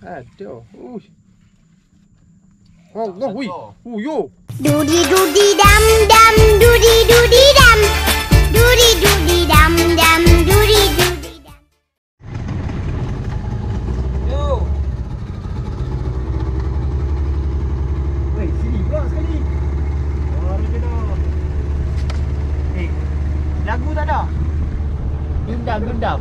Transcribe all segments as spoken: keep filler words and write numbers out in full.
Aduh. Uy. Allah, wih. Uh, yo. Dudi dudi dam dam dudi dudi dam. Dudi dudi dam dam dudi dudi dam. Yo. Wei, sini pula sekali. Baru je dah. Eh, lagu tak ada? Dendam, dendam.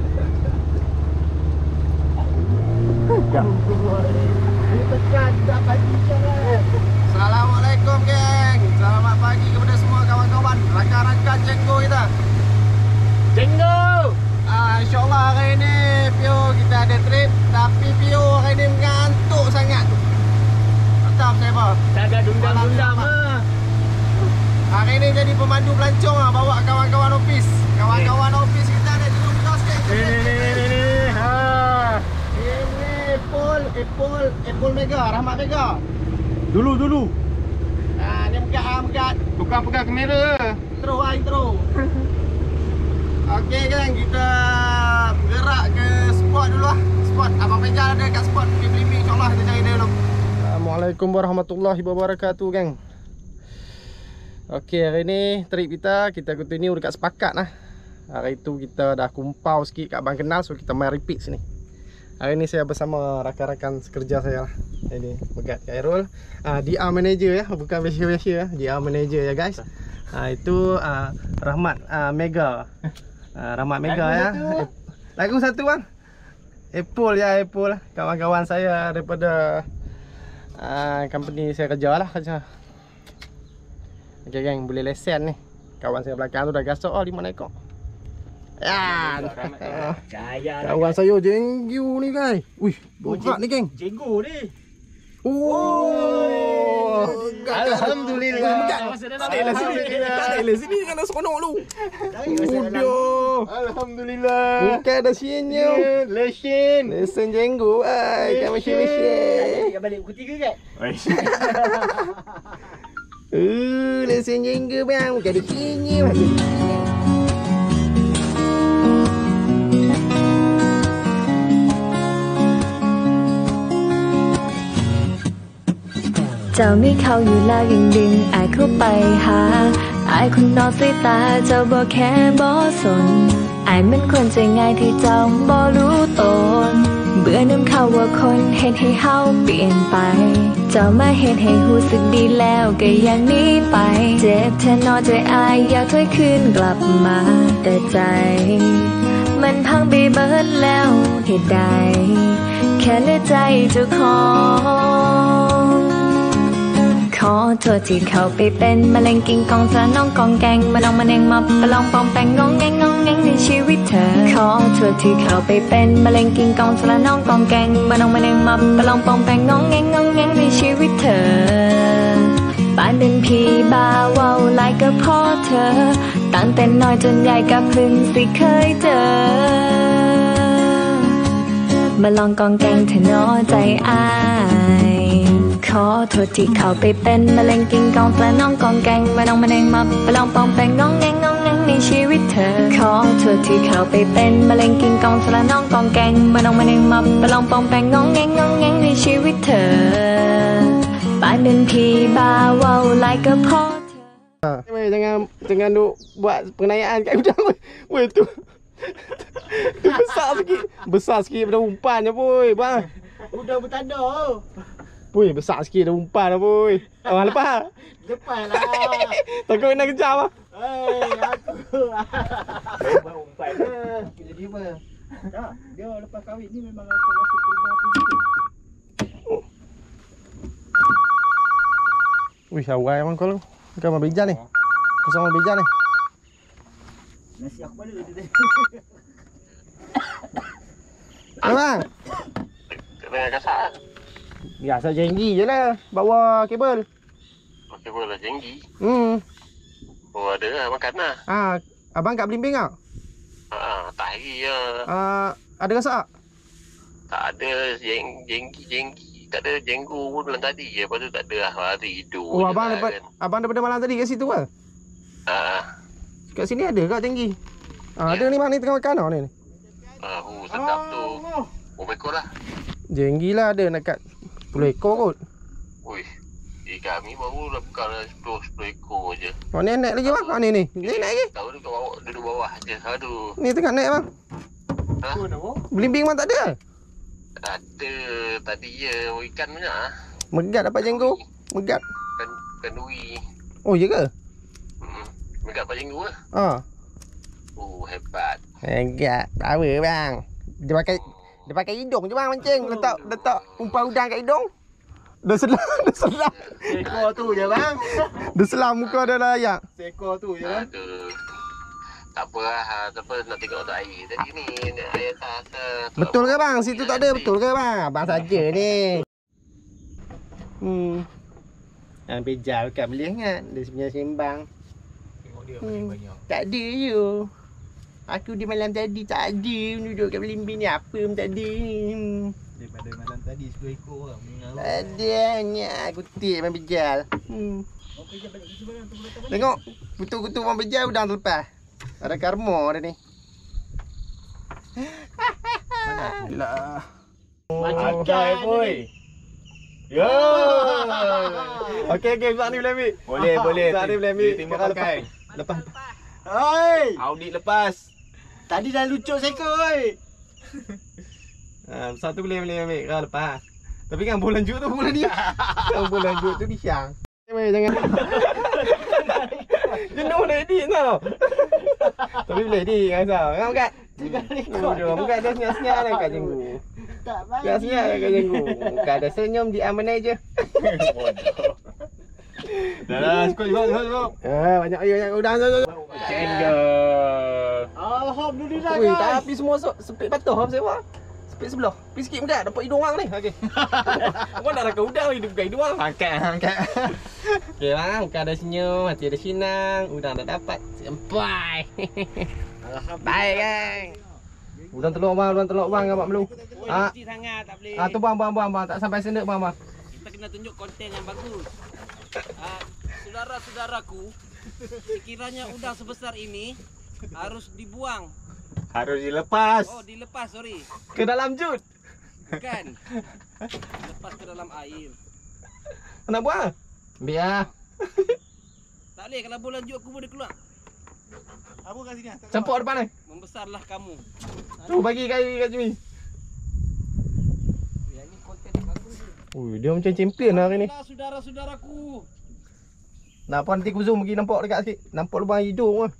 Assalamualaikum geng. Selamat pagi kepada semua kawan-kawan, rakan-rakan Jenggo kita. Jenggo. Ah, InsyaAllah hari ini Pio kita ada trip. Tapi Pio hari ini mengantuk sangat. Mantap saya apa? Tak ada dendam-dendam ah. Hari ini jadi pemandu pelancong lah, bawa kawan-kawan ofis. Kawan-kawan ofis kita ada di rumah sikit. Ni ni ni ni ni. Ha. Ini Apple, Apple, Apple Mega, Rahmat Mega. Dulu dulu. Ah, dia megat ah, megat. Bukan pegang kamera. Intro ah, intro. Okey geng, kita bergerak ke spot dulu lah. Spot Abang Mega ada kat spot Belimbing, insya-Allah kita cari dia dulu. Assalamualaikum warahmatullahi wabarakatuh geng. Okey, hari ni trip kita kita continue dekat Sepakat lah. Hari tu kita dah kumpau sikit kat Abang Kenal, so kita main repeat sini. Hari ni saya bersama rakan-rakan sekerja saya lah. Ini Megat Khairul, uh, D R manager ya, bukan biasa-biasa ya. D R manager ya guys. Uh, itu uh, Rahmat uh, Mega. Uh, Rahmat Mega Lagu ya. satu. Eh, lagu satu bang. Apple ya, Apple. Kawan-kawan saya daripada uh, company saya kerja lah kerja. Okey geng, boleh lesen ni. Kawan saya belakang tu dah gasok oh lima ekor. Ya. Jaya. Kawan saya Jenggu ni guys. Wih, borak ni geng. Jenggo ni. Oh. Alhamdulillah. Tak ada sini. Tak ada sini kan dah seronok lu. Udah. Alhamdulillah. Bukan ada senyum. Lesen. Lesen Jenggu ai, kan mesin-mesin. Tak balik pukul tiga kan? Uh, lesen Jenggu bang, bukan ada senyum. เจ้ามีเขาอยู่แล้วยังดึงอายเข้าไปหาอายคนนอกสายตาเจ้าบ่แค่บ่สนอายมันคนใจง่ายที่เจ้าบ่รู้ตนเบื่อน้ำเขาว่าคนเฮ็ดให้เฮาเปลี่ยนไปเจ้ามาเฮ็ดให้รู้สึกดีแล้วก็ยังหนีไปเจ็บแทนนอใจอายอยากถอยคืนกลับมาแต่ใจมันพังไปเบิดแล้วเหตุใดแค่เหลือใจเจ้าของขอโทษที่เข้าไปเป็นมะเร็งกินกองเธอน้องกองแกงมาน้องมาเน่งมาประลองปองแปงงองแงงงองแงงในชีวิตเธอขอโทษที่เข้าไปเป็นมะเร็งกินกองเธอน้องกองแกงมาน้องมาเน่งมาประลองปองแปงงองแงงงองแงงในชีวิตเธอบ้านเป็นพี่บ่าวเว้าหลายก็เพราะเธอตั้งแต่น้อยจนใหญ่ก็เพิ่งสิเคยเจอมาลองกองแกงเธอน้อใจอายขอโทษที่เข้าไปเป็นมะเร็งกินกองปลาน้องกองแกงมาน้องมาเน่งมาประลองปองแปงงองแงงงองแงงในชีวิตเธอขอโทษที่เข้าไปเป็นมะเร็งกินกองปลาน้องกองแกงมาน้องมาเน่งมาประลองปองแปงงองแงงงองแงงในชีวิตเธอบ้านเป็นพี่บ่าวเว้าหลายก็เพราะเธอ Weh, jangan jangan duk buat penganiayaan kat gudang weh. Weh tu. Tu besar sikit. Besar sikit daripada umpan je boy, bang. Udah bertanda. Boy, besar sikit dah umpan dah boy. Abang lepas. Lepas lah. Takut nak kejar bang. Hei, aku. Umpan umpan lah. Jadi apa? Tak, dia lepas kahwin ni memang aku rasa perubahan begitu. Wih, awal bang kau. Kau mau bija ni. Kau sama bija ni. Nasi aku balik tadi. Abang. Kena kasar. Biasa jenggi je lah. Bawa kabel. Kabel lah jenggi. Hmm. Oh ada lah makan lah. Ah, abang kat Belimbing tak? Haa, tak hari lah. Ah, ada rasa tak? Tak ada jeng, jenggi, jenggi. Tak ada jenggu pun bulan tadi je. Lepas tu tak ada lah. Hari tidur Oh, je abang lah, dapat kan. abang daripada malam tadi kat situ ke? Haa. Kat sini ada kat jenggi. Ah, ada ni bang ni tengah makan tau ni. Ah, uh, sedap tu. Oh, ekor lah. Jenggi lah ada nak kat sepuluh ekor kot. Ui, eh, kami baru lah bukan sepuluh ekor je. Oh ni naik lagi bang. Oh ni ni. Ni naik lagi. Tahu dekat bawah, duduk bawah je. Aduh. Ni tengah naik bang. Ha? Belimbing bang tak ada. Ada tadi je ikan banyak ah. Megat dapat jenggu. Megat. Kan kenduri. Oh ya ke? Hmm. Megat pak jenggu ah. Ha. Oh, hebat. Megat. Power bang. Dia pakai dia pakai hidung je bang mancing. Letak letak umpan udang kat hidung. Dah selam, dah selam. Seekor tu je bang. Dah selam muka dah layak. Seekor tu je bang. Aduh. Tak apa lah, tak apa nak tengok tu air tadi ni, ni air atas. uh, Betul ke bang? Situ tak ada, betul ke bang? Abang saja ni. Hmm. Ah, beja dekat boleh ingat. Dia sebenarnya sembang. Tengok dia Hmm. banyak. Tak ada je. Aku di malam tadi tak ada duduk kat belimbing ni apa pun tak ada. Hmm. Daripada malam tadi sepuluh ekor lah meninggal. Tak ada hanya kutip bang bejal. Hmm. Tengok kutu-kutu bang bejal udang tu lepas. Ada karma dia ni. Lah. Makan boy. Yo. Okey okey, Zak ni boleh ambil. Boleh boleh. Zak ni boleh ambil. Terima Lepas- pakai. Lepas. Oi. Audit lepas. Tadi dah lucuk seekor oi. Ha, satu boleh boleh ambil kau lepas. Tapi kan bola lanjut tu bola dia. Kan bola lanjut tu disiang. Jangan jangan. Jenuh nak edit tau. Tapi boleh edit kan tau. Kan bukan? Oh, dia bukan ada senyap-senyap lah kat jenggu. Tak baik. Senyap-senyap lah kat jenggu. Bukan ada senyum di amanai je. Dah lah, cukup cukup cukup. Ah, banyak air banyak udang tu. Cendol. Alhamdulillah Ui, guys. tak habis semua so, sepit patuh apa sewa. Sepit sebelah. Pergi sikit mudah dapat hidung orang ni. Okey. Kau nak rakam udang hidup bukan hidung orang. Angkat angkat. Okey bang, bukan ada senyum, hati ada sinang, udang dah dapat. Sampai. Baik gang. Udang telur bang, udang telur bang abang belum. Ah, Kecil sangat tak boleh. ah tu bang bang bang bang tak sampai sendok bang bang. Kita kena tunjuk konten yang bagus. Ah, saudara-saudaraku, sekiranya udang sebesar ini harus dibuang. Harus dilepas. Oh, dilepas, sorry. Ke dalam jut. Bukan. Lepas ke dalam air. Nak buang? Ambil ah. Tak boleh kalau bola lanjut aku boleh keluar. Apa kat sini? Campur depan ni. Membesarlah kamu. Tu bagi kai kat sini. Ya, ini konten yang bagus. Ui, dia macam champion lah hari ni. Itulah saudara-saudaraku. Nak apa nanti aku zoom pergi nampak dekat sikit. Nampak lubang hidung lah.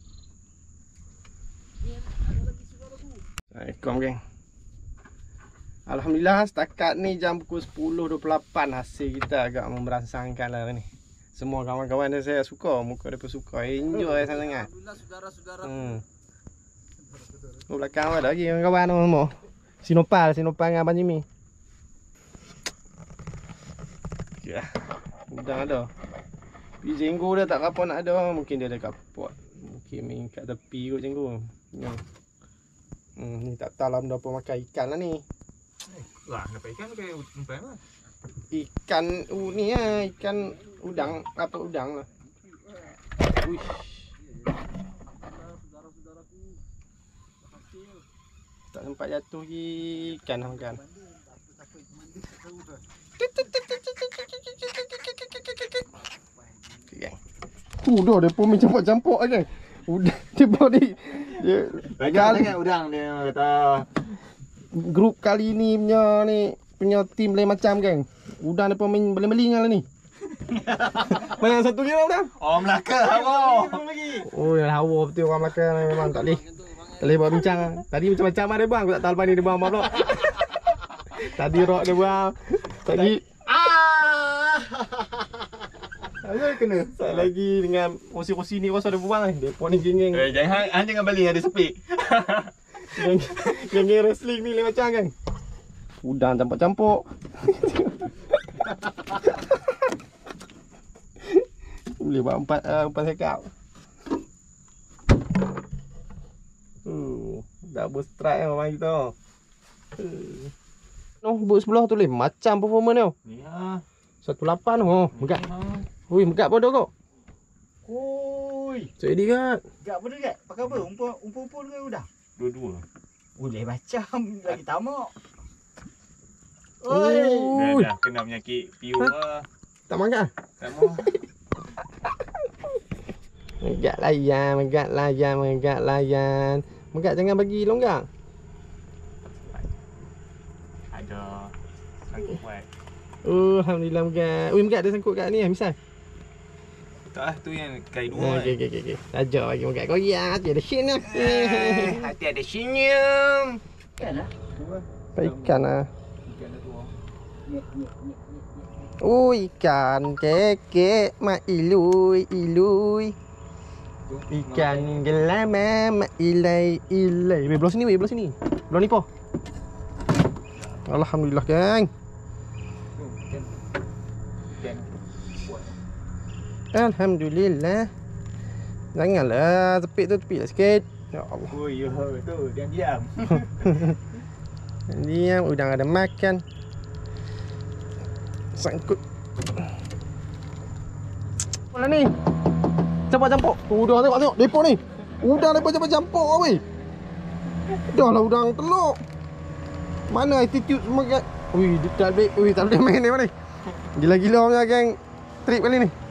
Assalamualaikum geng. Alhamdulillah setakat ni jam pukul sepuluh dua puluh lapan hasil kita agak memberangsangkan lah ni. Semua kawan-kawan saya suka, muka dia pun suka, enjoy sangat-sangat. Alhamdulillah saudara-saudaraku. Hmm. Oh, belakang ada lagi kawan-kawan tu semua. Sinopal, Sinopal dengan Abang Jimmy. Ya. Udang ada. Pi jenggu dia tak apa nak ada, mungkin dia ada kat pot. Mungkin main kat tepi kot jenggu. Ya. Hmm, ni tak tahu lah benda apa makan ikan lah ni. Wah, dapat ikan ke umpan lah. Ikan uh, ni lah, ikan udang, apa udang lah. Uish. Tak sempat jatuh lagi ikan lah makan. Uh, dah dia pun main campur-campur kan. Udah dia pun ni. Dia Banyak kali, sangat udang dia kata. grup kali ni punya ni punya team lain macam kan. Udang dia pun main beling-beling lah ni. Banyak satu kilo udang. Oh, Melaka hawa. Oh, yang hawa betul orang Melaka ni memang tak boleh. Tak boleh buat bincang. Tadi macam-macam ada bang, aku tak tahu lepas ni dia buang apa pula. Tadi rock dia buang. Tadi Ah. Ada kena. sat lagi dengan kursi-kursi ni rasa dia buang ni. Depa ni geng-geng Eh, jangan hang jangan balik ada sepik. geng- geng-geng wrestling ni lain macam kan. Udang campur-campur. Boleh buat empat uh, empat sekap. Uh, double strike lah orang kita. Uh. Oh, bot sebelah tu leh macam performance dia. Ya. satu lapan oh, megat. Ui, megat bodoh kau. Oi. Jadi kan. Gak apa dekat? Pakai apa? Umpun umpun-umpun ke udang? Dua-dua. Boleh macam lagi tamak. Dah, Ui, dah kena penyakit piu lah. tak makan. Tak mau. Megak layan, megak layan, megak layan. Megak jangan bagi longgang. Ada sangkut kuat. Oh, alhamdulillah megak. Ui, megak ada sangkut kat ni, misal. Tak lah, tu yang kain Oh, dua. okey okey okey. Ajar bagi megak goyang, hati ada shin lah. Hati ada senyum. Pak ikan ah. Ikan dah tua. Oh, ikan kekek mak ilui ilui. Ikan gelama mak ilai ilai. Weh, belah sini weh, belah sini. Belah ni po. Alhamdulillah, geng. Ikan. Ikan. Alhamdulillah. Janganlah tepik tu tepik lah sikit. Ya Allah. Oh ya tu, diam-diam. Diam, udang ada makan. Sangkut. Mana ni? Campur-campur. Udang tengok tengok depo ni. Udang depo campur-campur ah weh. Dah lah udang telur. Mana attitude semua kat. Ui, dia tak boleh. Ui, tak boleh main ni mana. Gila-gila punya geng trip kali ni.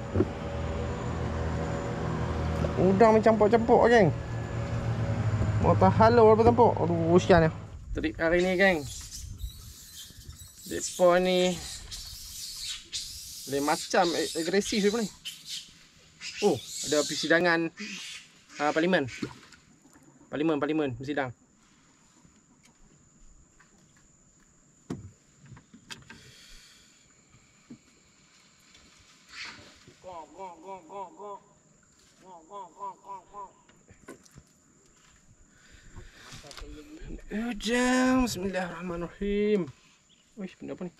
Udang main campur-campur geng. Mau tak halo apa campur. Aduh, usian ni. Trip hari ni geng. Depo ni lain macam agresif depa ni. Oh, ada persidangan uh, parlimen. Parlimen, parlimen bersidang. Gong gong gong gong gong. Gong gong gong gong gong. Udang, bismillahirrahmanirrahim. Wih, benda apa ni?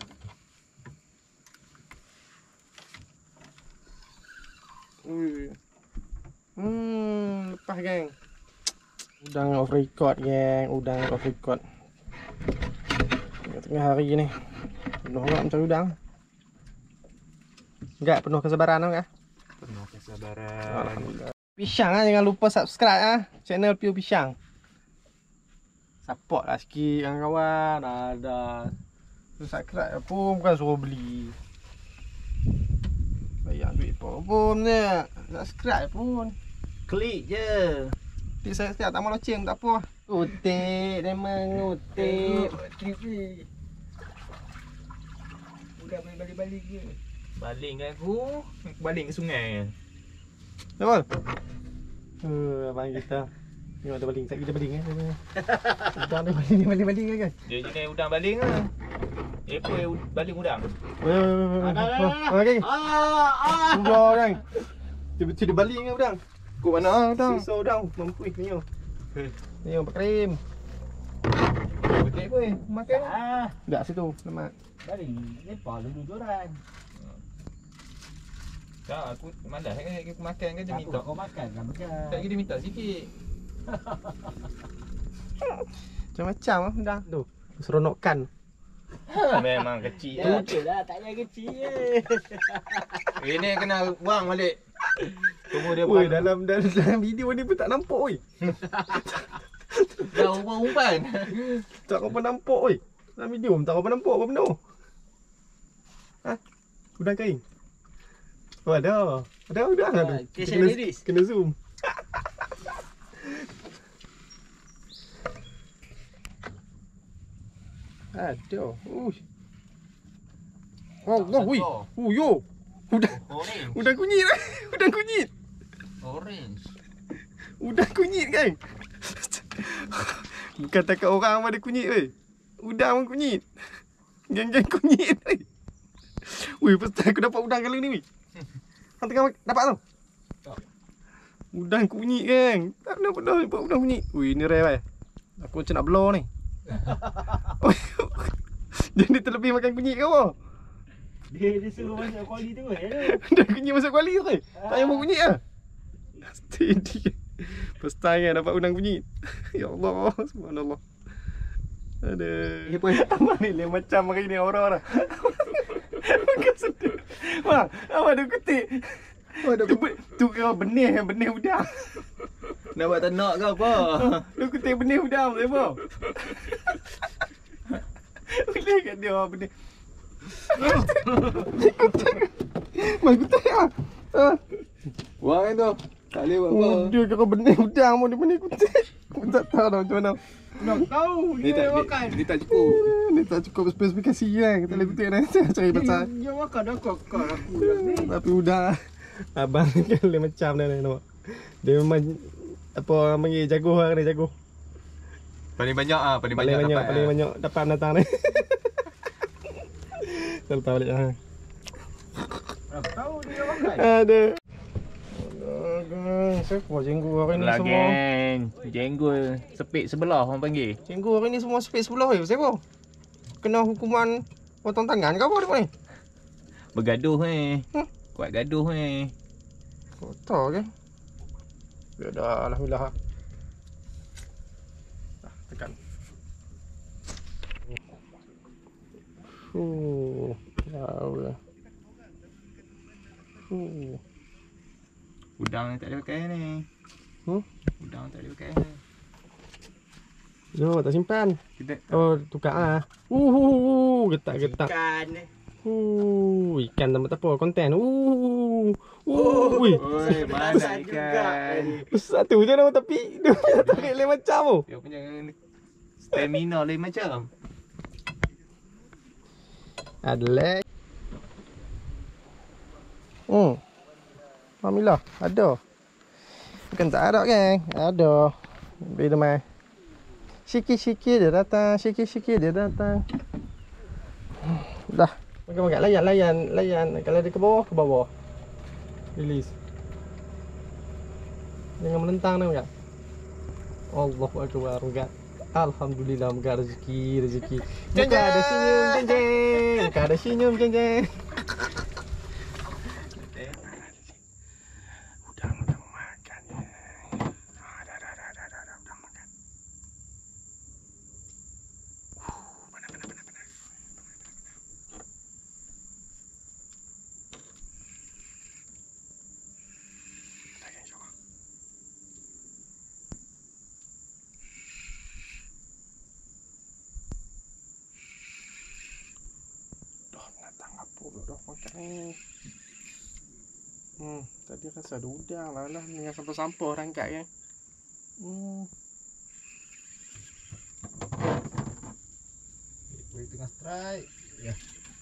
Ui. Hmm, lepas geng. Udang off record geng, udang off record. Tengah hari ni. Penuh orang mencari udang. Enggak penuh kesabaran kan? Penuh kesabaran. Alhamdulillah. Pisang ah, jangan lupa subscribe ah channel Piu Pisang. Support lah sikit kawan-kawan. Ada subscribe pun bukan suruh beli. Bayar duit pun pun ni. Subscribe pun. Klik je. Tik saya setiap tak mau loceng tak apa. Utik dia mengutik. Trip ni. Udah boleh balik-balik ke? Baling kan aku. Baling ke sungai. Betul. Uh, abang kita. Tengok ada baling. Sekejap kita baling eh. Udang dia baling, baling, baling kan. Dia jenis udang baling lah. Eh apa baling udang? Okey. Ah, ah. Udang kan. Tiba-tiba dia baling kan udang. Kau mana ah udang? Susah udang. Mampu ni tengok. Tengok pak krim. Betul apa? Makan Ah, Tak situ lemak. baling lepas dulu joran. tak, aku malas kan aku makan kan dia Apa minta. kau makan kan makan. Tak dia minta sikit. Macam-macam ah udang tu. Seronokkan. Memang kecil Ya, lah. betul lah, tak payah kecil je. Ini kena buang balik. Tunggu dia Oi, buang. dalam dalam video ni pun tak nampak oi. Dah umpan-umpan. Tak apa nampak oi. Dalam video pun tak apa nampak apa benda. Ha? Udang kain. Oh ada. Ada udang ada. Cash Kena- and release. Kena zoom. Ada. Uish. Allah, ui. Oh, yo. Udang, Orange. udang kunyit. Udang kunyit. Orange. Udang kunyit kan? Bukan takat orang ada kunyit weh. Udang pun kunyit. Geng-geng kunyit weh. Weh, first time aku dapat udang kali ni weh. Hang tengah dapat tu? Udang kunyit geng. Tak pernah pernah dapat udang kunyit. Weh, ni rare weh. Aku macam nak blur ni. Jadi terlebih makan kunyit ke apa? Dia dia suruh masuk kuali tu eh. Udang kunyit masuk kuali tu weh. Tak payah makan kunyit lah. Steady. First time kan dapat udang kunyit. Ya Allah, subhanallah. Aduh. Ya pun abang ni lain macam hari ni orang lah. Bukan sedih. Wah, abang ada ketik. Oh, ada tu, tu kira benih, benih udang. Nak buat ternak ke apa? Lu ketik benih udang, tak apa. Boleh kat dia benda. Mai kutek ah. Ah. Buang kan tu. Tak boleh buat apa. Oh, dia kira benih udang mau dia benih kutek. Aku tak tahu dah macam mana. Nak tahu dia, dia tak makan. Dia, dia tak cukup. Ni tak cukup spesifikasi kan. Kita boleh kutek dah. Saya cari pasal. Dia makan dah kau kau aku yang ni. Tapi udang abang ni kan dia macam dah ni nampak. Dia memang apa orang panggil jago lah kena jago. Paling banyak ah, paling, Paling banyak, banyak, dapat. paling ah. banyak dapat mendatang ni. Kita letak balik lah. Nak tahu dia makan. Ada. Alah gang, siapa jenggu hari ni Lah semua? geng, jenggol sepit sebelah orang panggil. Jenggu hari ni semua space sebelah eh, siapa? Kena hukuman potong tangan ke apa dia ni? Bergaduh eh. Hmm? Kuat gaduh eh. Kotor ke? Biar dah, alhamdulillah. Dah, tekan. Oh, jauh lah. Oh. Udang ni tak ada pakai ni. Hmm? Udang tak ada pakai ni. Yo, tak simpan. Kita Oh, tukar ah. Uh, getak-getak. ikan. Uh, ikan tambah apa? Konten. Uh. Uh, ui. Oi, mana ikan? Satu je nama tapi dia punya tarik lain macam tu. Dia punya stamina lain macam. Ada leg. Hmm. Alhamdulillah, ada. Bukan tak ada kan? Ada. Bila mai. Sikit-sikit dia datang, sikit-sikit dia datang. Dah. Makan-makan layan, layan, layan. Kalau dia ke bawah, ke bawah. Release. Jangan menentang ni makan. Allahu akbar, makan. Alhamdulillah, makan rezeki, rezeki. Muka ada senyum, jeng jeng. Muka ada senyum, jeng jeng. Udang, udang makan. Ah, dah, dah, dah, dah, dah, dah, udang makan. Uh, panas, panas, panas, panas. Dah, insyaAllah. Dah binatang apa pula dah makan ni. Hmm, tadi rasa ada udang lah lah dengan sampah-sampah rangkat kan. Hmm. Boleh tengah strike. Ya.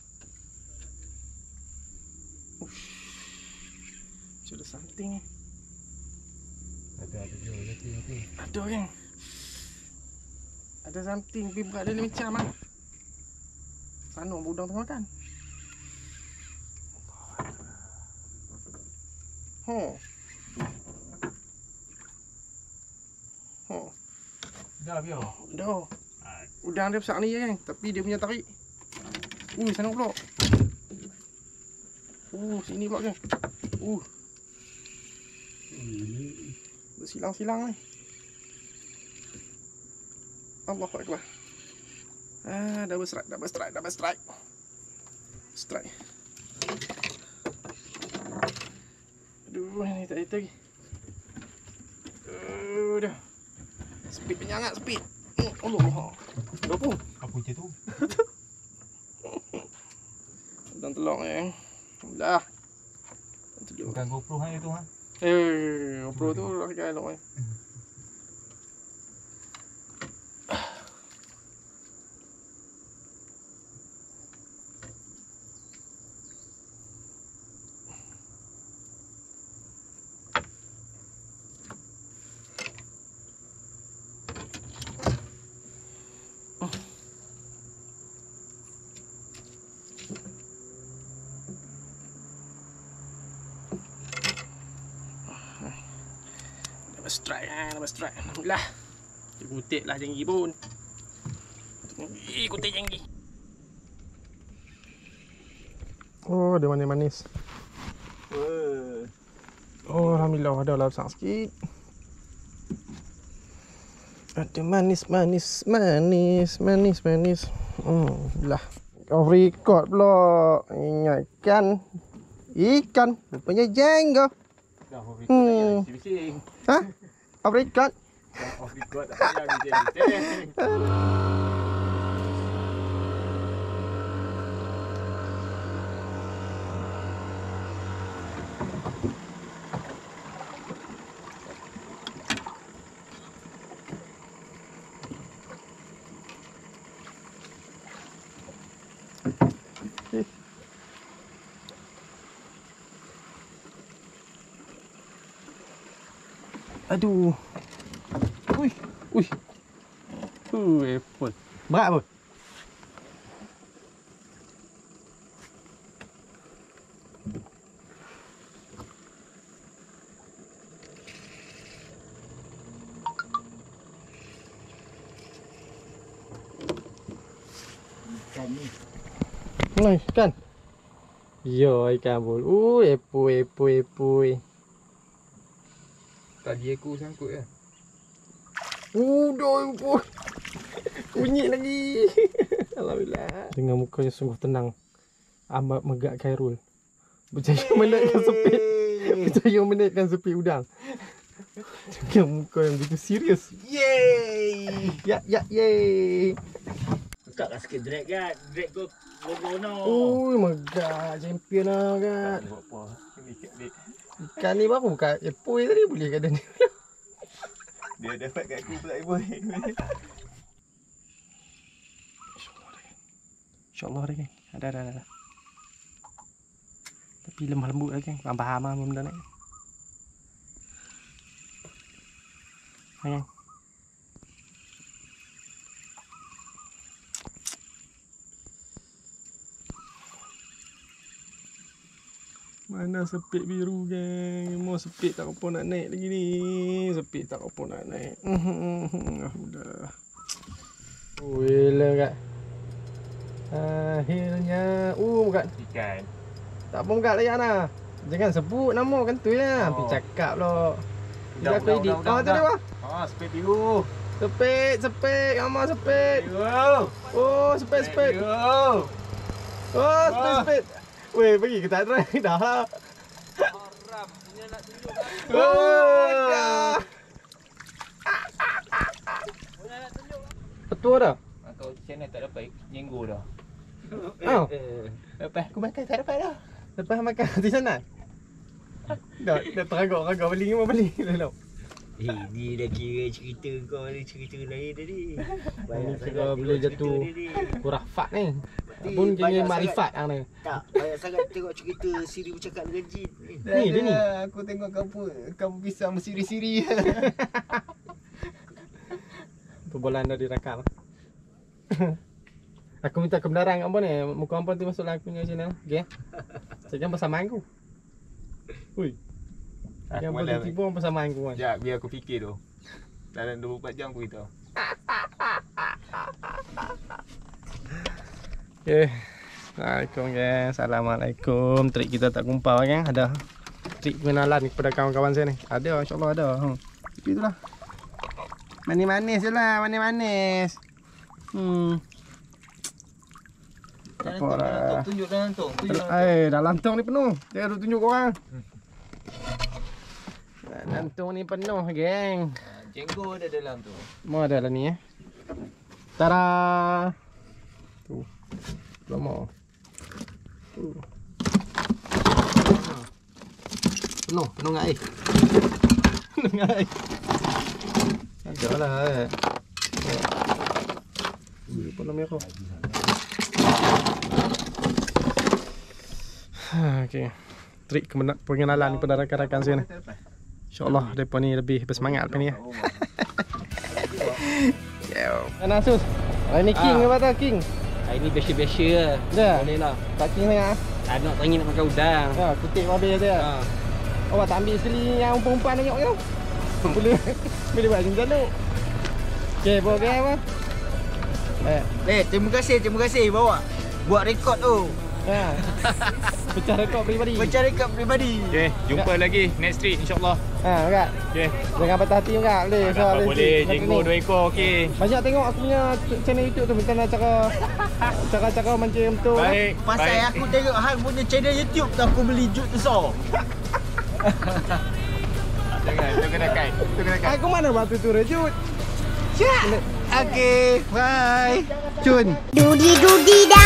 Macam ada something ni. Ada ada dia, ada dia. Ada kan? Ada something tapi berat dia ni macam lah. Sana udang tengah makan. Oh. Oh. Dah biar. Dah. Udang dia besar ni je kan, tapi dia punya tarik. Uh, sana pula. Uh, sini pula kan. Uh. Bersilang-silang ni. Allahu akbar. Ah, double strike, double strike, double strike. Strike. Aduh, ni tak ada lagi. Uh, dah. Speed penyangat, speed. Hmm, Allah. Berapa? Apa je tu? Udang telur ni. Alhamdulillah. Telur. Bukan GoPro hang tu ha. Eh, GoPro tu dah pakai elok ni. Dapat strike lah, dapat strike. Alhamdulillah. Dia kutik lah jenggi pun. Jenggi, kutik jenggi. Oh, dia manis-manis. Oh, alhamdulillah ada lah besar sikit. Ada manis-manis, manis, manis, manis. Hmm, lah. Kau record pula. Ingatkan. Ikan. Rupanya jenggo. Dah off record Hmm. dah bising-bising. Ha? Kau record? Dah off record tak payah bising-bising. Aduh. Ui, ui. Ui, pun. Berat apa? Ikan ni. Nah, ikan. Yo, ikan bul. Ui, epui, epui, epui. Tadi aku sangkut ya. Udah, epui. Bunyi lagi. Alhamdulillah. Dengan muka yang sungguh tenang, amat megak Khairul berjaya menaikkan sepit. Berjaya menaikkan sepit udang. Dengan muka yang begitu serius. Yeay. Ya, ya, yeay. Taklah sikit drag kan. Drag go go no. Ui, megak champion lah kan. Buat apa? Ini ikan ni. Ikan ni baru buka epui tadi boleh kat ni. Dia dapat kat aku pula boy. InsyaAllah dah geng. Ada, ada, ada. Tapi lemah lembut lah geng. Faham lah benda ni. Hai geng. Mana sepit biru geng. Mau sepit tak apa nak naik lagi ni. Sepit tak apa nak naik. Alhamdulillah. Wila kat. Akhirnya. Uh, bukan. Ikan. Tak apa buka layak lah. Jangan sebut nama kan tu ya. Oh. Pergi cakap lah. Bila Dah, aku dah, edit. dah, dah, Oh, tadi dah. wah. Ah, sepet biru. Sepit, sepit. Amal sepit. Biru. Oh, sepit, sepit. Biru. Oh, sepit, Ah. sepit. Weh, pergi ke tak try. Dah lah. Haram. Punya nak tunjuk kan? Oh, dah. Punya nak tunjuk kan? Betul dah. Kau channel tak dapat jenggo dah. Oh. Lepas aku makan tak dapat dah. Lepas makan di sana. Dah, dah teragak-ragak balik ni balik dah. Eh, ni dah kira cerita kau ni cerita lain tadi. Ni kira boleh jatuh kurafat ni. Tak pun kira makrifat hang ni. Tak, banyak sangat tengok cerita Siri bercakap dengan jin. Ni, dia ni. Aku tengok kamu, kamu pisang bersiri-siri. Perbualan dah direkam. Aku minta kebenaran apa ni? Muka apa tu masuklah aku punya channel. Okey. Jangan bersama aku. Ui. Yang boleh tiba orang bersama aku kan. Sekejap, biar aku fikir tu. Dalam dua puluh empat jam aku beritahu. Okey. Assalamualaikum guys. Assalamualaikum. Trik kita tak kumpul kan? Ada trik pengenalan kepada kawan-kawan saya ni. Ada, insya-Allah ada. Hmm. Tapi itulah. Manis-manis je lah, manis-manis. Hmm. Tak apa lah. Tunjuk dalam tong. Tunjuk dalam Eh, dalam tong ni penuh. Dia ada tunjuk korang. Dalam tong ni penuh, geng. tong. Jenggo ada dalam tu. Mau ada lah ni eh. Tada. Tu. Belum mau. Tu. Penuh, penuh dengan air. Penuh dengan air. Ada lah eh. Ini apa namanya kau? Okey. Trik pengenalan ni pada rakan-rakan saya ni. InsyaAllah mereka ni lebih bersemangat lepas ni ya. Yo. Mana Asus? Hari ni king ke apa king? Hari ni biasa-biasa lah. Dah. Boleh lah. Tak king sangat ah. Tak nak teringin nak makan udang. Ya, kutik habis dia. Ha. Awak tak ambil sekali yang umpan-umpan tengok tu. Boleh boleh buat macam tu. Okey, boleh apa? Eh, Eh, terima kasih, terima kasih bawa. Buat rekod tu. ha. Pecah rekod peribadi. Macam rekod peribadi. Okay, jumpa lagi next street insyaAllah. Ha, enggak. Okay. Jangan patah hati enggak. Boleh. Tak apa, boleh jenggo dua ekor okey. Banyak tengok aku punya channel YouTube tu macam mana cara cara-cara mancing tu. Baik. Pasal baik. aku tengok hang punya channel YouTube tu aku beli jut besar. Jangan, tu kena kait. Tu kena kait. Aku mana batu tu rejut. Okay, bye. Cun. Dudi dudi